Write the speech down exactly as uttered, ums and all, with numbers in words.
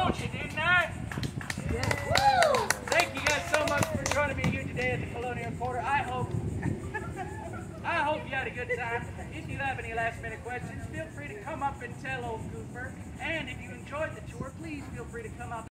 told you, didn't I? Yeah. Woo! Thank you guys so much for joining me here today at the Colonial Quarter. I hope I hope you had a good time. If you have any last minute questions, feel free to come up and tell old Cooper. And if you enjoyed the tour, please feel free to come up